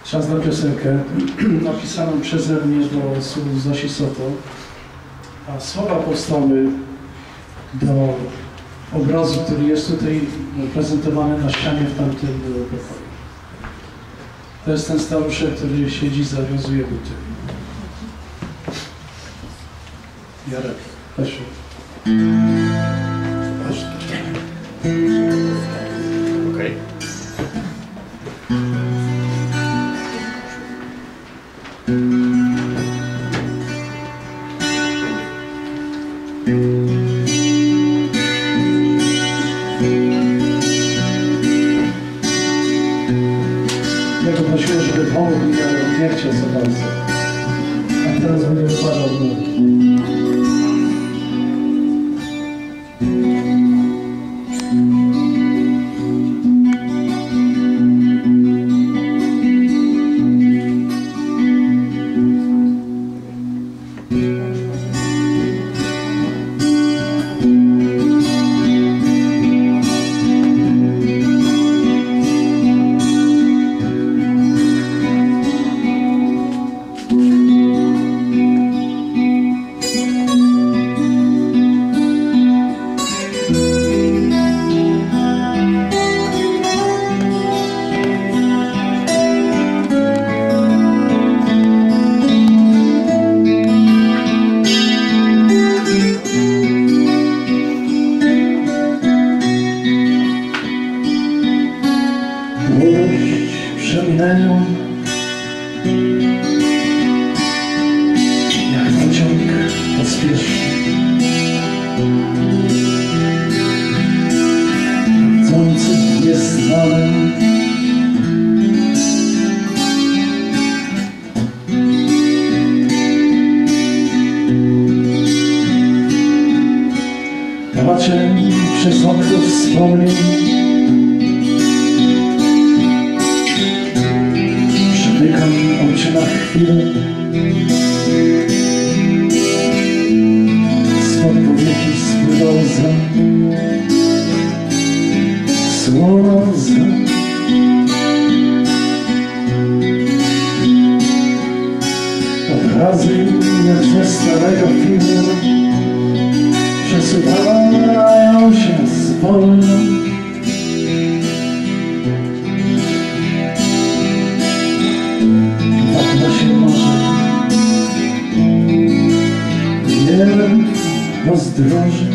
Czas na piosenkę napisaną przeze mnie do słów Zosi Soto, a słowa powstały do obrazu, który jest tutaj prezentowany na ścianie w tamtym pokoju. To jest ten staruszek, który siedzi, zawiązuje buty. Jarek, chodź. Chodź. Okej. Ja go prosiłem, żeby pomógł mi, ale on nie chciał za bardzo. A teraz będzie wypadał znowu. Przeminęło jak pociąg pospieszny, chcący jest znany. Patrzę przez okno wspomnień, przymykam oczy na chwilę, spod powieki spływa łza, słona łza. Obrazy jak ze starego filmu przesuwają się zwolna. Rozdroży.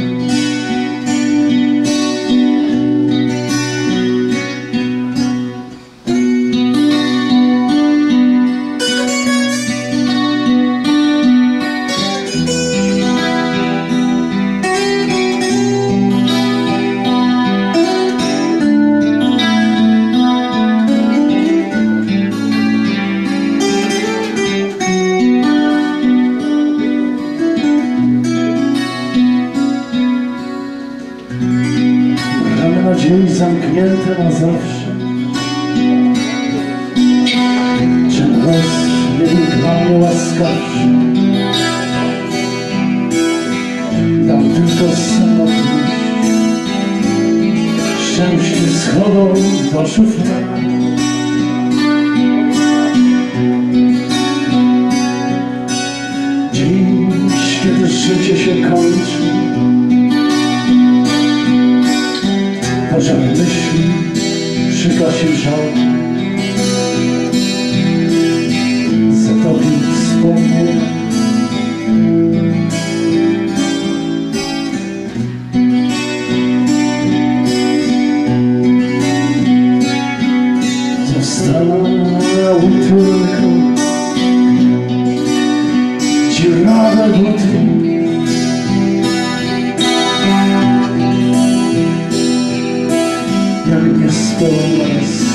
Nadziei zamknięte na zawsze, czym los nie był dla mnie łaskawszy, dał tylko samotność, szczęście schował do szuflady. Dziś, kiedy życie się kończy, pożar myśli, przygasił żal, zatopił wspomnienia. Zostały tylko dziurawe buty, jak niespełna